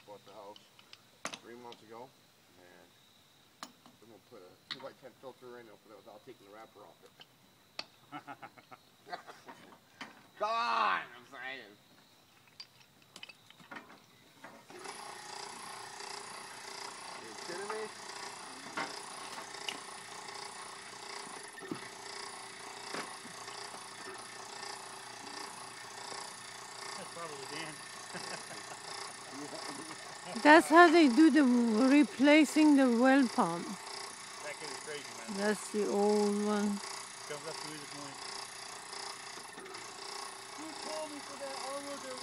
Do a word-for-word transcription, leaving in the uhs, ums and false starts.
bought the house three months ago, and I'm gonna put a two by ten filter in it without taking the wrapper off it. Come on, I'm saying. Are you kidding me? That's probably Dan. That's how they do the replacing the well pump. That kid is crazy, man. That's the old one. Comes up to me this morning.